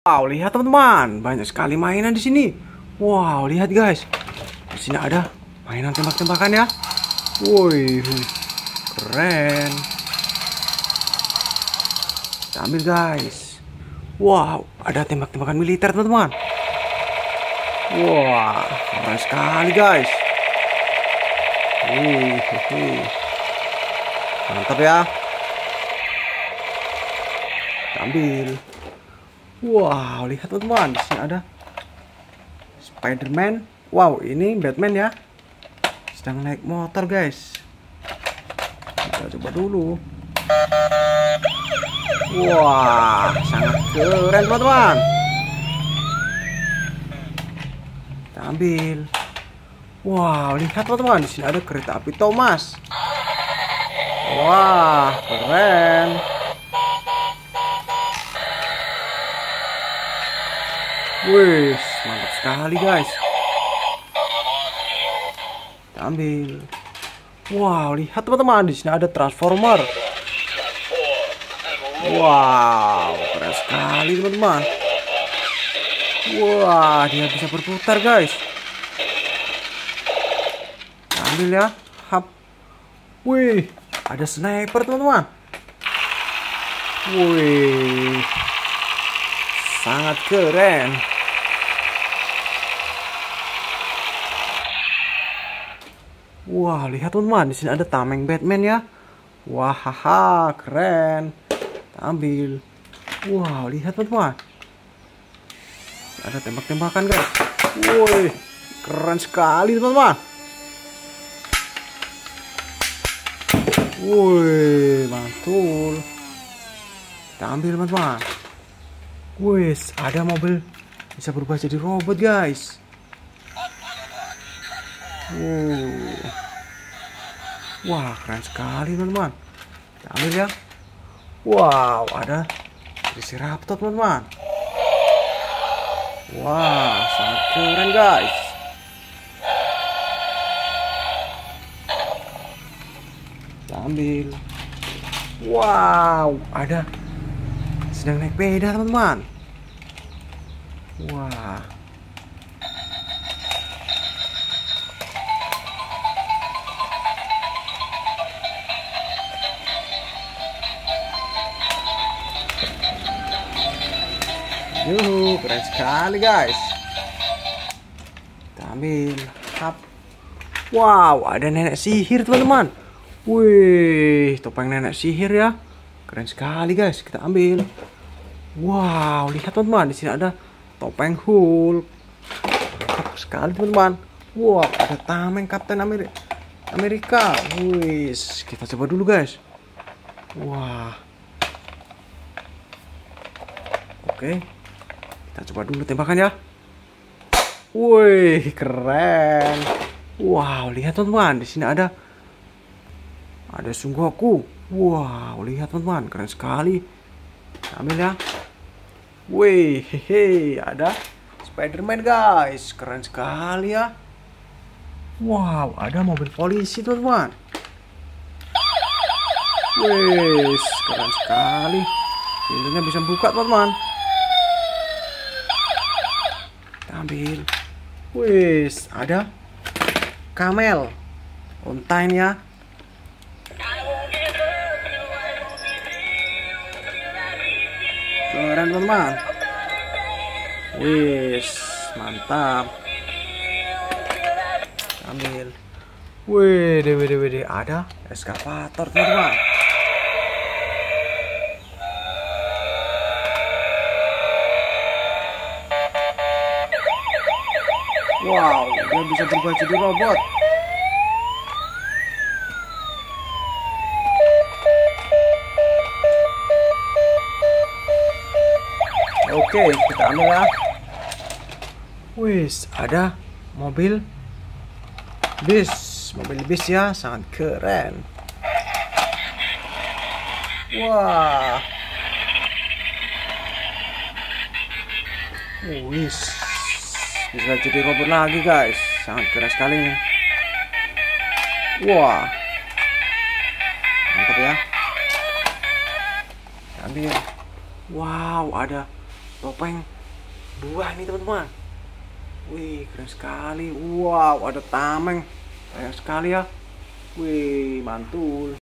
Wow, lihat teman-teman, banyak sekali mainan di sini. Wow, lihat guys, di sini ada mainan tembak-tembakan ya. Woi, keren. Kita ambil guys. Wow, ada tembak-tembakan militer teman-teman. Wah, keren sekali guys. Mantap ya. Kita ambil. Wow, lihat teman-teman, di sini ada Spider-Man. Wow, ini Batman ya. Sedang naik motor, guys. Kita coba dulu. Wah, sangat keren, teman-teman. Kita ambil. Wow, lihat teman-teman, di sini ada kereta api Thomas. Wah, keren. Wih, mantap sekali guys. Kita ambil. Wow, lihat teman-teman, di sini ada transformer. Wow, keren sekali teman-teman. Wah, dia bisa berputar guys. Kita ambil ya. Hap. Wih, ada sniper teman-teman. Wih, sangat keren. Wah, lihat teman-teman, di sini ada tameng Batman ya. Wah, haha, keren. Kita ambil. Wow, lihat teman-teman. Ada tembak-tembakan guys. Woi, keren sekali teman-teman. Woi, mantul. Kita ambil teman-teman. Wis, ada mobil bisa berubah jadi robot guys. Wah, keren sekali teman-teman. Kita ambil ya. Wow, ada Velociraptor teman-teman. Wah, sangat keren guys. Kita ambil. Wow, ada sedang naik sepeda teman-teman. Wah, yuhu, keren sekali guys. Kita ambil. Hap. Wow, ada nenek sihir teman-teman. Wih, topeng nenek sihir ya. Keren sekali guys. Kita ambil. Wow, lihat teman-teman, di sini ada topeng Hulk. Mantap sekali teman-teman. Wow, ada tameng Kapten Amerika. Wih, kita coba dulu guys. Wah. Oke. Kita coba dulu tembakan ya. Wih, keren. Wow, lihat teman-teman, di sini ada Son Goku. Wow, lihat teman-teman, keren sekali. Kita ambil ya. Wih, hehe, ada Spider-Man guys, keren sekali ya. Wow, ada mobil polisi teman-teman. Wih, keren sekali. Pintunya bisa buka teman-teman. Kita ambil. Wih, ada Camel on time ya. Keren teman-teman. Wih, mantap. Ambil. Wih, ada eskavator teman-teman. Wow, dia bisa berubah jadi robot. Oke, kita ambil ya. Wis, ada mobil bis ya, sangat keren. Wah. Wis, bisa jadi robot lagi guys, sangat keren sekali nih. Wah, mantap ya. Ambil. Wow, ada topeng buah nih teman-teman. Wih, keren sekali. Wow, ada tameng. Banyak sekali ya. Wih, mantul.